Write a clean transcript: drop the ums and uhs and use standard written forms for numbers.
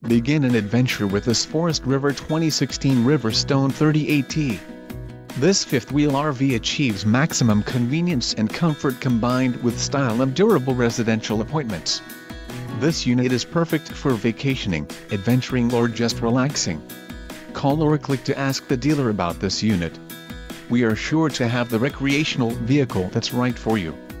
Begin an adventure with this Forest River 2016 RiverStone 38T. This fifth-wheel RV achieves maximum convenience and comfort combined with style and durable residential appointments. This unit is perfect for vacationing, adventuring or just relaxing. Call or click to ask the dealer about this unit. We are sure to have the recreational vehicle that's right for you.